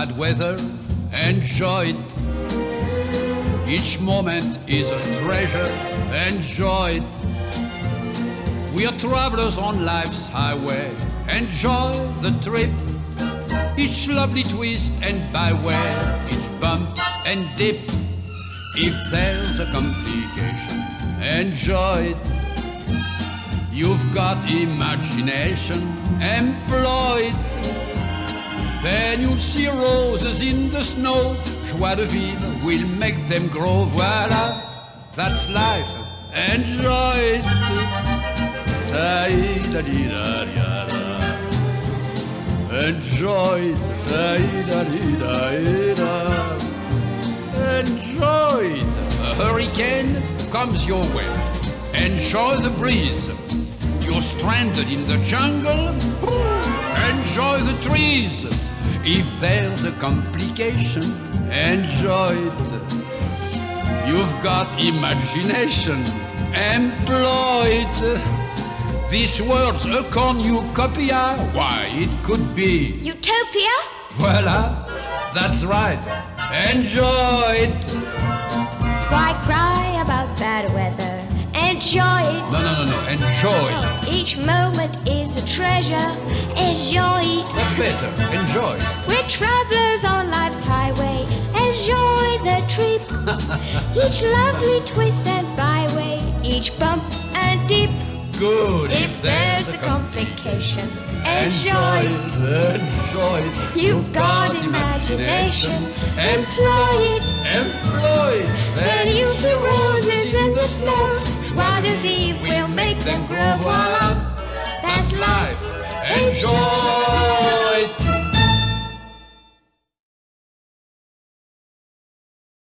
bad weather, enjoy it. Each moment is a treasure, enjoy it. We are travelers on life's highway, enjoy the trip. Each lovely twist and byway, each bump and dip. If there's a complication, enjoy it. You've got imagination, employ it. Then you'll see roses in the snow. Joie de vivre will make them grow. Voila, that's life, enjoy it. Da-da-da-da-da. Enjoy it. Da-da-da-da-da. Enjoy it. A hurricane comes your way. Enjoy the breeze. You're stranded in the jungle. Enjoy the trees. If there's a complication, enjoy it. You've got imagination, employ it. This word's a cornucopia. Why, it could be Utopia? Voila, that's right. Enjoy it. Why cry about bad weather? Enjoy it. No, enjoy it. Each moment is a treasure. Enjoy it. That's better, enjoy. We're travelers on life's highway. Enjoy the trip. Each lovely twist and byway, each bump and dip. Good. If there's a complication, enjoy it. Enjoy it. You've got imagination, employ it. Employ it. Then you see roses in the snow. Joie de vivre will make them grow. Voila, That's life. Enjoy